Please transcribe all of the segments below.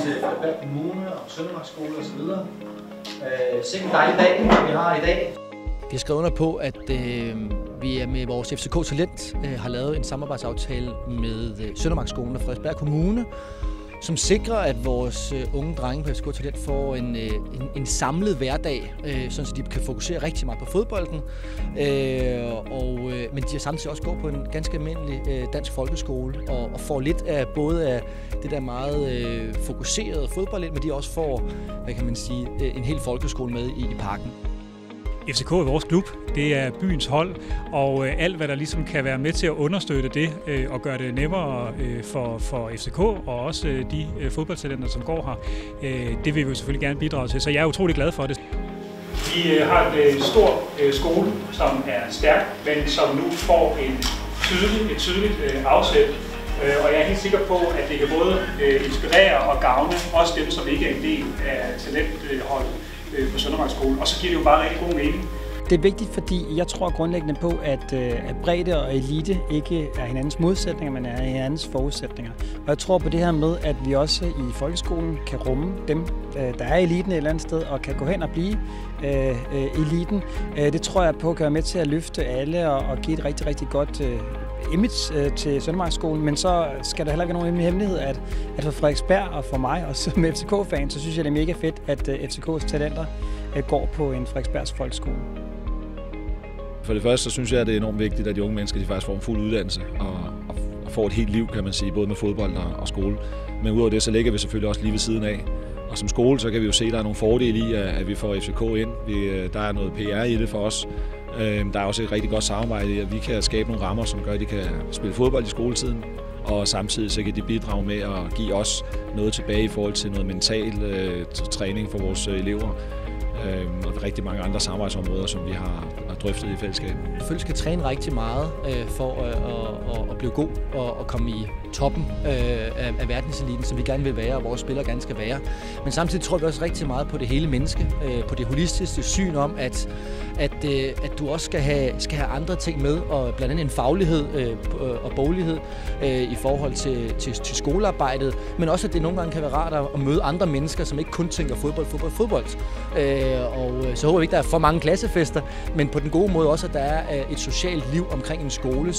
til Frederiksberg Kommune og Søndermark Skole osv. Sikke en dejlig dag, vi har i dag. Vi har skrevet under på, at vi med vores FCK Talent har lavet en samarbejdsaftale med Søndermark Skolen og Frederiksberg Kommune, som sikrer, at vores unge drenge på FCK Talent får en samlet hverdag, så de kan fokusere rigtig meget på fodbolden. Men de samtidig også går på en ganske almindelig dansk folkeskole og får lidt af både af det der meget fokuserede fodbold, men de også får, hvad kan man sige, en hel folkeskole med i parken. FCK er vores klub, det er byens hold, og alt hvad der ligesom kan være med til at understøtte det og gøre det nemmere for FCK og også de fodboldtalenter, som går her, det vil vi jo selvfølgelig gerne bidrage til, så jeg er utrolig glad for det. Vi har en stor skole, som er stærk, men som nu får et tydeligt afsæt, og jeg er helt sikker på, at det kan både inspirere og gavne også dem, som ikke er en del af talentholdet på Søndermark Skole, og så giver det jo bare rigtig god mening. Det er vigtigt, fordi jeg tror grundlæggende på, at bredde og elite ikke er hinandens modsætninger, men er hinandens forudsætninger. Og jeg tror på det her med, at vi også i folkeskolen kan rumme dem, der er eliten et eller andet sted, og kan gå hen og blive eliten. Det tror jeg på kan være med til at løfte alle og give et rigtig, rigtig godt image til Søndermarksskolen, men så skal der heller ikke være nogen hemmelighed, at for Frederiksberg og for mig, og som FCK-fan, så synes jeg, det er mega fedt, at FCK's talenter går på en Frederiksbergs folkeskole. For det første så synes jeg, at det er enormt vigtigt, at de unge mennesker de faktisk får en fuld uddannelse og får et helt liv, kan man sige, både med fodbold og skole. Men udover det, så ligger vi selvfølgelig også lige ved siden af. Og som skole, så kan vi jo se, at der er nogle fordele i, at vi får FCK ind. Der er noget PR i det for os. Der er også et rigtig godt samarbejde i, at vi kan skabe nogle rammer, som gør, at de kan spille fodbold i skoletiden. Og samtidig så kan de bidrage med at give os noget tilbage i forhold til noget mental træning for vores elever. Og rigtig mange andre samarbejdsområder, som vi har drøftet i fællesskab. Selvfølgelig skal træne rigtig meget for at blive god og komme i toppen af verdenseliten, som vi gerne vil være, og vores spillere gerne skal være. Men samtidig tror vi også rigtig meget på det hele menneske, på det holistiske syn om, at du også skal have andre ting med, og blandt andet en faglighed og boglighed i forhold til skolearbejdet, men også at det nogle gange kan være rart at møde andre mennesker, som ikke kun tænker fodbold. Og så håber vi ikke, der er for mange klassefester, men på den gode måde også, at der er et socialt liv omkring en skole,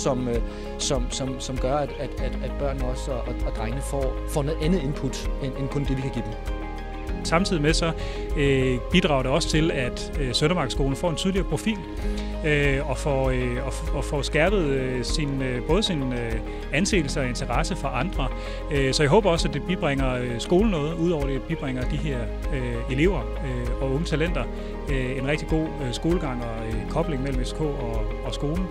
som gør, at børn også og drengene får noget andet input, end kun det, vi kan give dem. Samtidig med så bidrager det også til, at Søndermarksskolen får en tydeligere profil og får skærpet både sin anseelse og interesse for andre. Så jeg håber også, at det bibringer skolen noget, udover det bibringer de her elever og unge talenter en rigtig god skolegang og kobling mellem FCK og skolen.